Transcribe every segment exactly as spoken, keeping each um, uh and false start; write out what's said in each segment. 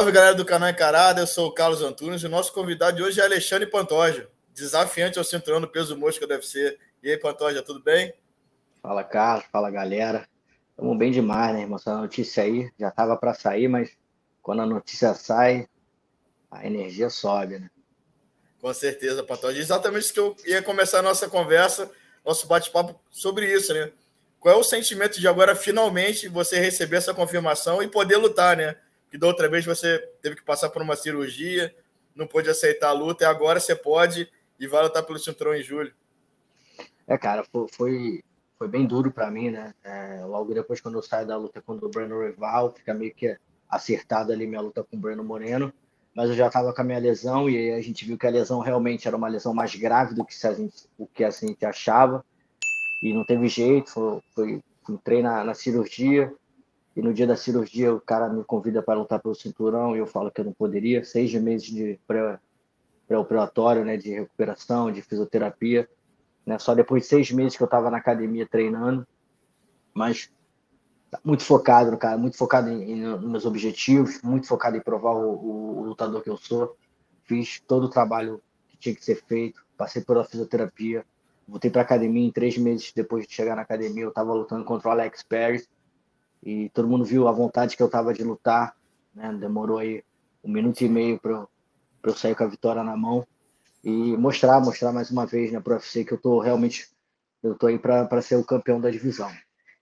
salve, galera do canal Encarada. Eu sou o Carlos Antunes e o nosso convidado de hoje é Alexandre Pantoja, desafiante ao cinturão no peso mosca do U F C. E aí, Pantoja, tudo bem? Fala, Carlos. Fala, galera. Estamos bem demais, né, irmão? Essa notícia aí já estava para sair, mas quando a notícia sai, a energia sobe, né? Com certeza, Pantoja. Exatamente isso que eu ia começar a nossa conversa, nosso bate-papo sobre isso, né? Qual é o sentimento de agora, finalmente, você receber essa confirmação e poder lutar, né? Que da outra vez você teve que passar por uma cirurgia, não pôde aceitar a luta, e agora você pode e vai lutar pelo cinturão em julho. É, cara, fo- foi, foi bem duro para mim, né? É, logo depois, quando eu saio da luta contra o Breno Rival, fica meio que acertada ali minha luta com o Breno Moreno, mas eu já estava com a minha lesão e aí a gente viu que a lesão realmente era uma lesão mais grave do que se a gente, o que a gente achava e não teve jeito, foi, foi, entrei na, na cirurgia. E no dia da cirurgia, o cara me convida para lutar pelo cinturão e eu falo que eu não poderia. Seis meses de pré- pré-operatório, né, de recuperação, de fisioterapia. Né, só depois de seis meses que eu estava na academia treinando. Mas muito focado, cara, muito focado em, em, nos meus objetivos, muito focado em provar o, o, o lutador que eu sou. Fiz todo o trabalho que tinha que ser feito. Passei pela fisioterapia. Voltei para a academia em três meses depois de chegar na academia. Eu estava lutando contra o Alex Perez. E todo mundo viu a vontade que eu tava de lutar, né? Demorou aí um minuto e meio para eu, pra eu sair com a vitória na mão e mostrar, mostrar mais uma vez, né, pro U F C que eu tô realmente, eu tô aí para ser o campeão da divisão.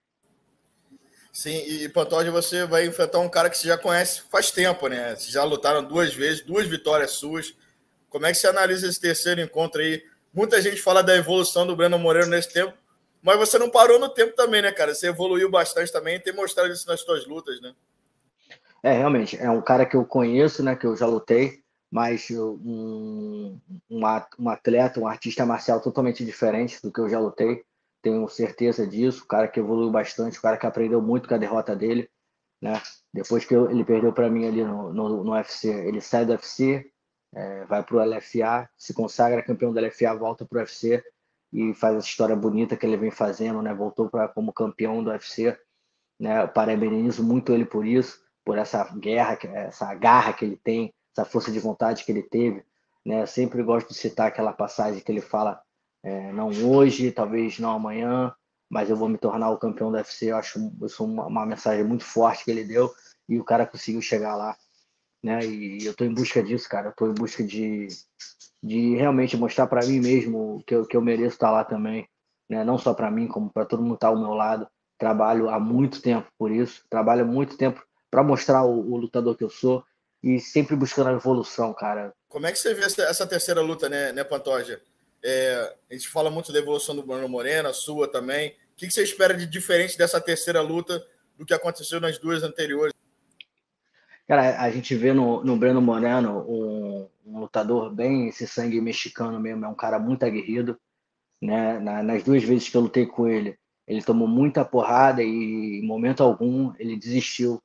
Sim, e Pantoja, você vai enfrentar um cara que você já conhece faz tempo, né? Vocês já lutaram duas vezes, duas vitórias suas. Como é que você analisa esse terceiro encontro aí? Muita gente fala da evolução do Breno Moreno nesse tempo, mas você não parou no tempo também, né, cara? Você evoluiu bastante também e tem mostrado isso nas suas lutas, né? É, realmente, é um cara que eu conheço, né, que eu já lutei, mas eu- um, um at- um atleta, um artista marcial totalmente diferente do que eu já lutei, tenho certeza disso, o cara que evoluiu bastante, o cara que aprendeu muito com a derrota dele, né? Depois que eu- ele perdeu para mim ali no, no, no U F C, ele sai do U F C, é, vai para o L F A, se consagra campeão do L F A, volta para o U F C e faz essa história bonita que ele vem fazendo, né? Voltou para como campeão do U F C, né? Eu parabenizo muito ele por isso, por essa guerra, essa garra que ele tem, essa força de vontade que ele teve, né? Eu sempre gosto de citar aquela passagem que ele fala, é, não hoje, talvez não amanhã, mas eu vou me tornar o campeão do U F C. Eu acho isso uma, uma mensagem muito forte que ele deu e o cara conseguiu chegar lá, né? E eu estou em busca disso, cara. Eu estou em busca de, de realmente mostrar para mim mesmo que eu, que eu mereço estar lá também, né? Não só para mim, como para todo mundo estar ao meu lado. Trabalho há muito tempo por isso, trabalho há muito tempo para mostrar o, o lutador que eu sou e sempre buscando a evolução, cara. Como é que você vê essa, essa terceira luta, né, né Pantoja? É, a gente fala muito da evolução do Bruno Moreno, a sua também. O que, que você espera de diferente dessa terceira luta do que aconteceu nas duas anteriores? Cara, a gente vê no, no Breno Moreno um, um lutador bem esse sangue mexicano mesmo, é um cara muito aguerrido, né? Na- nas duas vezes que eu lutei com ele, ele tomou muita porrada e em momento algum ele desistiu.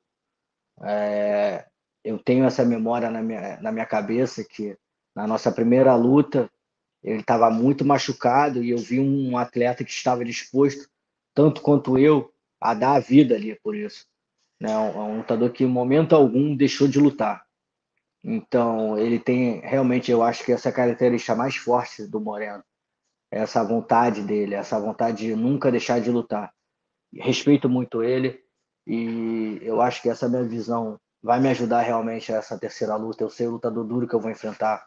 É, eu tenho essa memória na minha, na minha cabeça que na nossa primeira luta ele estava muito machucado e eu vi um atleta que estava disposto, tanto quanto eu, a dar a vida ali por isso. Né? Um, um lutador que em momento algum deixou de lutar. Então ele tem realmente, eu acho que essa característica mais forte do Moreno, essa vontade dele, essa vontade de nunca deixar de lutar. Respeito muito ele e eu acho que essa minha visão vai me ajudar realmente a essa terceira luta. Eu sei o lutador duro que eu vou enfrentar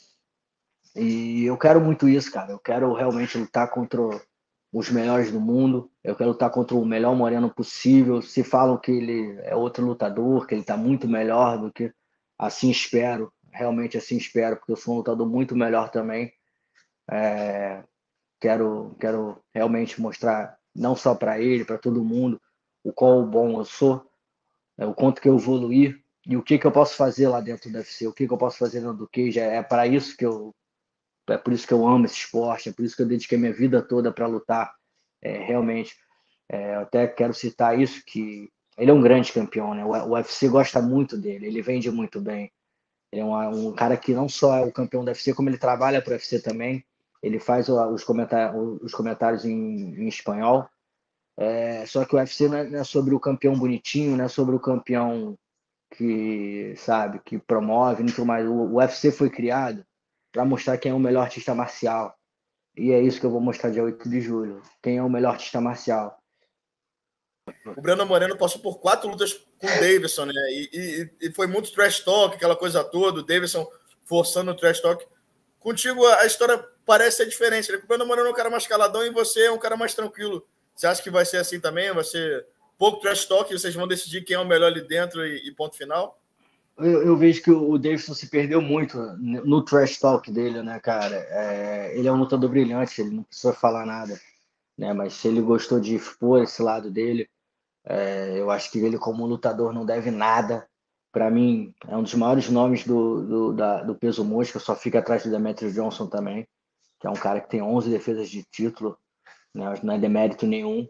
e eu quero muito isso, cara. Eu quero realmente lutar contra os melhores do mundo. Eu quero lutar contra o melhor Moreno possível. Se falam que ele é outro lutador, que ele está muito melhor do que, assim espero. Realmente assim espero, porque eu sou um lutador muito melhor também. É, Quero, quero realmente mostrar, não só para ele, para todo mundo, o quão bom eu sou, né, o quanto que eu evoluí e o que que eu posso fazer lá dentro do U F C, o que que eu posso fazer dentro do cage. É para isso que eu, é por isso que eu amo esse esporte, é por isso que eu dediquei minha vida toda para lutar. É, realmente, é, eu até quero citar isso, que ele é um grande campeão, né? O U F C gosta muito dele, ele vende muito bem. Ele é um, um cara que não só é o campeão do U F C, como ele trabalha para o U F C também. Ele faz os, comentários, os comentários em, em espanhol. É, só que o U F C não é, não é sobre o campeão bonitinho, não é sobre o campeão que, sabe, que promove, não tudo mais. O, o U F C foi criado para mostrar quem é o melhor artista marcial. E é isso que eu vou mostrar dia oito de julho. Quem é o melhor artista marcial. O Brandon Moreno passou por quatro lutas com o Davidson, né? E, e, e foi muito trash talk, aquela coisa toda, o Davidson forçando o trash talk. Contigo a história parece ser diferente, né? O Brandon Moreno é um cara mais caladão e você é um cara mais tranquilo. Você acha que vai ser assim também? Vai ser pouco trash talk e vocês vão decidir quem é o melhor ali dentro e, e ponto final? Eu, eu vejo que o Davidson se perdeu muito no trash talk dele, né, cara? É, ele é um lutador brilhante, ele não precisa falar nada, né? Mas se ele gostou de expor esse lado dele, é, eu acho que ele, como lutador, não deve nada. Para mim, é um dos maiores nomes do, do, da, do peso mosca, só fica atrás do Demetrius Johnson também, que é um cara que tem onze defesas de título, né? Não é demérito nenhum.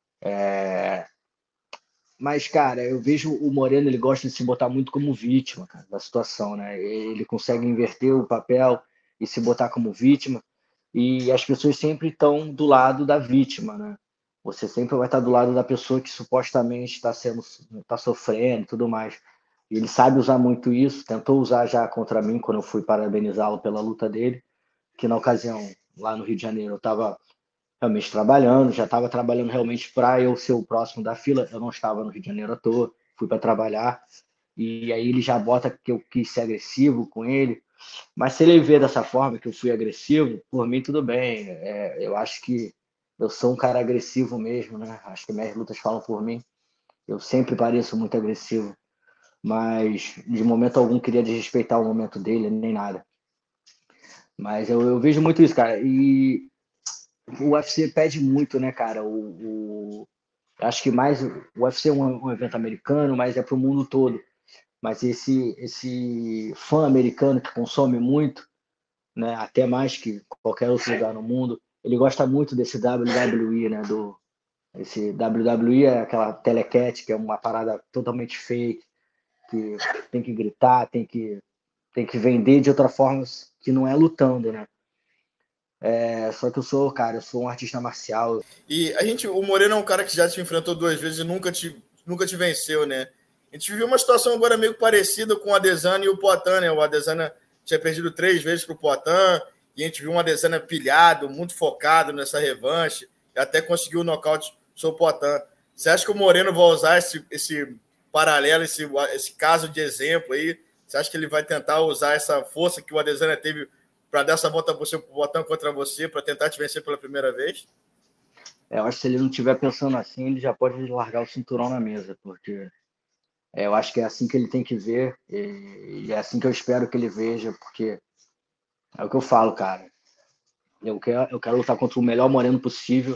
É, mas, cara, eu vejo o Moreno, ele gosta de se botar muito como vítima, cara, da situação, né? Ele consegue inverter o papel e se botar como vítima, e as pessoas sempre estão do lado da vítima, né? Você sempre vai estar do lado da pessoa que supostamente está sendo, está sofrendo e tudo mais. E ele sabe usar muito isso, tentou usar já contra mim quando eu fui parabenizá-lo pela luta dele, que na ocasião, lá no Rio de Janeiro, eu estava realmente trabalhando, já estava trabalhando realmente para eu ser o próximo da fila. Eu não estava no Rio de Janeiro à toa, fui para trabalhar. E aí ele já bota que eu quis ser agressivo com ele. Mas se ele vê dessa forma que eu fui agressivo, por mim tudo bem. É, eu acho que eu sou um cara agressivo mesmo, né? Acho que minhas lutas falam por mim. Eu sempre pareço muito agressivo, mas de momento algum queria desrespeitar o momento dele, nem nada. Mas eu, eu vejo muito isso, cara. E o U F C pede muito, né, cara? O, o acho que mais o U F C é um, um evento americano, mas é para o mundo todo. Mas esse esse fã americano que consome muito, né, até mais que qualquer outro lugar no mundo, ele gosta muito desse W W E, né, do esse W W E é aquela telecat, que é uma parada totalmente fake, que tem que gritar, tem que tem que vender de outra forma que não é lutando, né? É, só que eu sou, cara, eu sou um artista marcial. E a gente, o Moreno é um cara que já te enfrentou duas vezes e nunca te, nunca te venceu, né? A gente viu uma situação agora meio parecida com o Adesanya e o Poatan, né? O Adesanya tinha perdido três vezes para o Poatan e a gente viu um Adesanya pilhado, muito focado nessa revanche e até conseguiu o nocaute sobre o Poatan. Você acha que o Moreno vai usar esse, esse paralelo, esse, esse caso de exemplo aí? Você acha que ele vai tentar usar essa força que o Adesanya teve para dar essa volta para o Poatan contra você, para tentar te vencer pela primeira vez? É, eu acho que se ele não estiver pensando assim, ele já pode largar o cinturão na mesa, porque é, eu acho que é assim que ele tem que ver, e, e é assim que eu espero que ele veja, porque é o que eu falo, cara. Eu quero, eu quero lutar contra o melhor Moreno possível,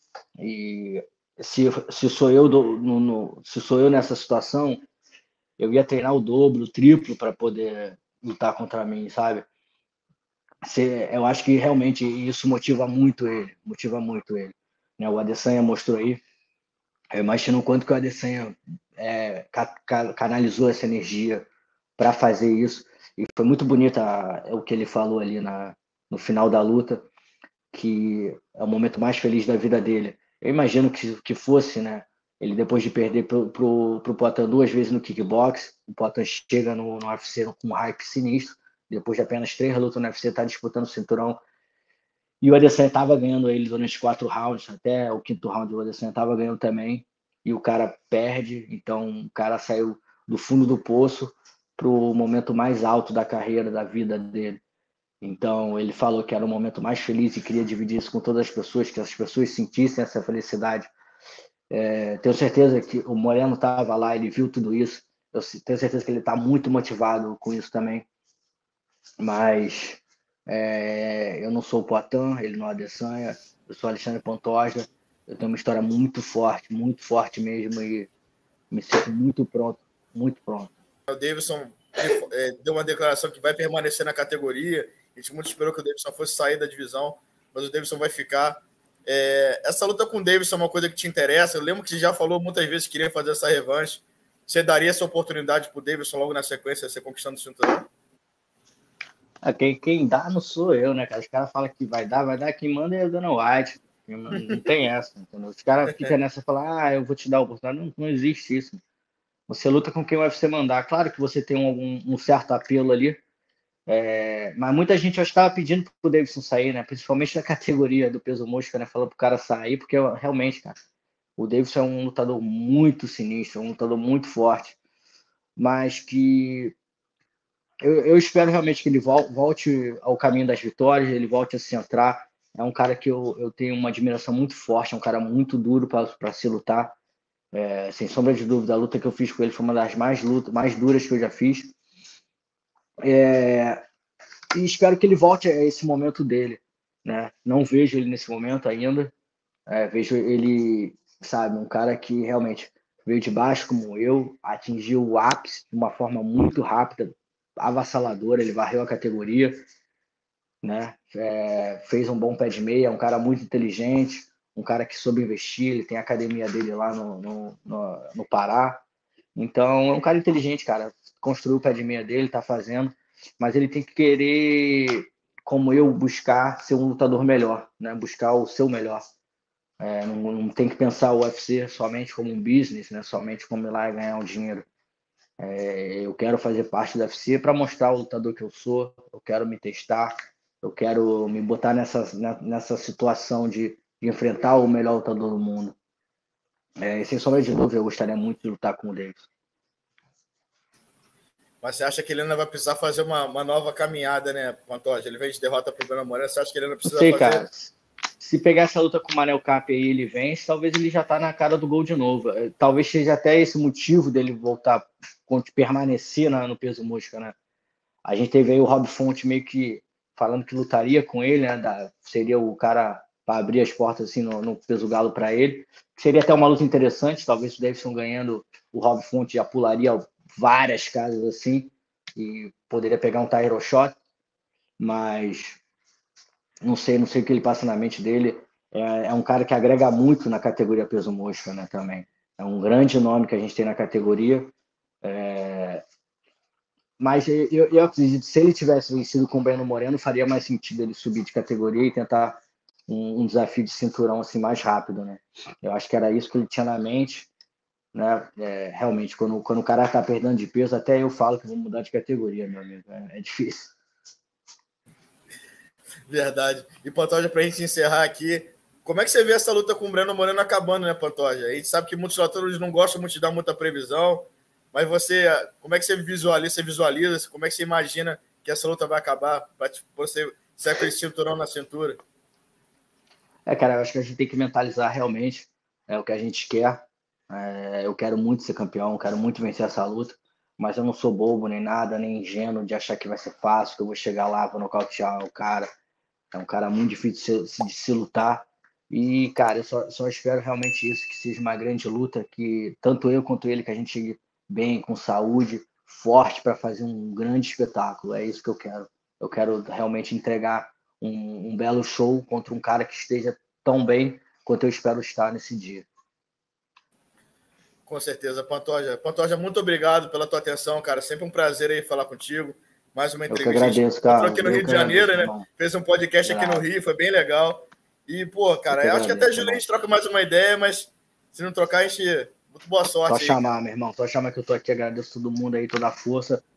e se, se sou eu do, no, no, se sou eu nessa situação, eu ia treinar o dobro, o triplo para poder lutar contra mim, sabe? Se, eu acho que realmente isso motiva muito ele, motiva muito ele. Né? O Adesanya mostrou aí. Eu imagino o quanto que o Adesanya é, ca, ca, canalizou essa energia para fazer isso. E foi muito bonito a, o que ele falou ali na, no final da luta, que é o momento mais feliz da vida dele. Eu imagino que, que fosse, né? Ele depois de perder pro, pro, pro Poatan duas vezes no kickbox, o Poatan chega no, no U F C com um hype sinistro. Depois de apenas três lutas no U F C, está disputando o cinturão. E o Adesanya estava ganhando ele durante quatro rounds, até o quinto round o Adesanya estava ganhando também. E o cara perde, então o cara saiu do fundo do poço para o momento mais alto da carreira, da vida dele. Então ele falou que era o momento mais feliz e queria dividir isso com todas as pessoas, que as pessoas sentissem essa felicidade. É, tenho certeza que o Moreno estava lá, ele viu tudo isso. Eu tenho certeza que ele está muito motivado com isso também. Mas é, eu não sou o Poatan, ele não é Adesanya, eu sou Alexandre Pantoja. Eu tenho uma história muito forte, muito forte mesmo, e me sinto muito pronto, muito pronto. O Davidson é, deu uma declaração que vai permanecer na categoria. A gente muito esperou que o Davidson fosse sair da divisão, mas o Davidson vai ficar. É, essa luta com o Davidson é uma coisa que te interessa. Eu lembro que você já falou muitas vezes que queria fazer essa revanche. Você daria essa oportunidade para o Davidson logo na sequência, você conquistando o cinturão? Ah, quem, quem dá não sou eu, né, cara? Os caras falam que vai dar, vai dar, quem manda é o Dana White. Não tem essa, entendeu? Os caras ficam nessa e falam, ah, eu vou te dar a oportunidade. Não, não existe isso. Você luta com quem o U F C mandar. Claro que você tem um, um certo apelo ali, é, mas muita gente acho que estava pedindo pro Davidson sair, né? Principalmente na categoria do peso mosca, né? Falando pro cara sair, porque realmente, cara, o Davidson é um lutador muito sinistro, um lutador muito forte, mas que eu, eu espero realmente que ele vol- volte ao caminho das vitórias, ele volte a se centrar. É um cara que eu, eu tenho uma admiração muito forte, é um cara muito duro para se lutar. É, sem sombra de dúvida, a luta que eu fiz com ele foi uma das mais, lutas, mais duras que eu já fiz. É, e espero que ele volte a esse momento dele. Né? Não vejo ele nesse momento ainda. É, vejo ele, sabe, um cara que realmente veio de baixo como eu, atingiu o ápice de uma forma muito rápida, avassaladora, ele varreu a categoria, né? É, fez um bom pé de meia, é um cara muito inteligente, um cara que soube investir, ele tem a academia dele lá no, no, no, no Pará. Então, é um cara inteligente, cara. Construiu o pé de meia dele, tá fazendo, mas ele tem que querer, como eu, buscar ser um lutador melhor, né? Buscar o seu melhor. É, não, não tem que pensar o U F C somente como um business, né? Somente como ir lá e ganhar um dinheiro. É, eu quero fazer parte do U F C para mostrar o lutador que eu sou, eu quero me testar, eu quero me botar nessa, nessa situação de, de enfrentar o melhor lutador do mundo. É, sem sombra de dúvida, eu gostaria muito de lutar com o Davis. Mas você acha que ele ainda vai precisar fazer uma, uma nova caminhada, né, Pantoja? Ele vem de derrota para o Breno Moreno, você acha que ele ainda Não precisa sei, fazer? cara. Se pegar essa luta com o Manel Cap aí ele vence, talvez ele já tá na cara do gol de novo. Talvez seja até esse motivo dele voltar, permanecer na, no peso mosca, né? A gente teve aí o Rob Fonte meio que falando que lutaria com ele, né? Da, seria o cara para abrir as portas assim no, no peso galo para ele. Seria até uma luta interessante, talvez o Davidson ganhando, o Rob Fonte já pularia várias casas assim e poderia pegar um title shot, mas não sei, não sei o que ele passa na mente dele. É, é um cara que agrega muito na categoria peso mosca, né? Também é um grande nome que a gente tem na categoria. É, mas eu, eu acredito que se ele tivesse vencido com o Breno Moreno, faria mais sentido ele subir de categoria e tentar um, um desafio de cinturão assim mais rápido, né? Eu acho que era isso que ele tinha na mente, né? É, realmente, quando, quando o cara tá perdendo de peso, até eu falo que vou mudar de categoria, meu amigo. É, é difícil. Verdade. E, Pantoja, para a gente encerrar aqui, como é que você vê essa luta com o Breno Moreno acabando, né, Pantoja? A gente sabe que muitos lutadores não gostam muito de dar muita previsão, mas você, como é que você visualiza, você visualiza, como é que você imagina que essa luta vai acabar para você ser aquele cinturão na cintura? É, cara, eu acho que a gente tem que mentalizar realmente é, o que a gente quer. É, eu quero muito ser campeão, quero muito vencer essa luta, mas eu não sou bobo nem nada, nem ingênuo de achar que vai ser fácil, que eu vou chegar lá, vou nocautear o cara. É um cara muito difícil de se, de se lutar. E, cara, eu só, só espero realmente isso, que seja uma grande luta, que tanto eu quanto ele, que a gente chegue bem, com saúde, forte para fazer um grande espetáculo. É isso que eu quero. Eu quero realmente entregar um, um belo show contra um cara que esteja tão bem quanto eu espero estar nesse dia. Com certeza, Pantoja. Pantoja, muito obrigado pela tua atenção, cara. Sempre um prazer aí falar contigo. Mais uma Eu que entrevista. A gente agradeço, encontrou Carlos. aqui no Eu Rio que de Janeiro, agradeço, né? irmão. Fez um podcast aqui no Grato. Rio, foi bem legal. E, pô, Eu que cara, eu acho que até a agradeço, Juliana a irmão. gente troca mais uma ideia, mas se não trocar, a gente. Muito boa Só sorte aí, cara. chamar, meu irmão. Só chamar que eu tô aqui. Agradeço todo mundo aí, toda a força.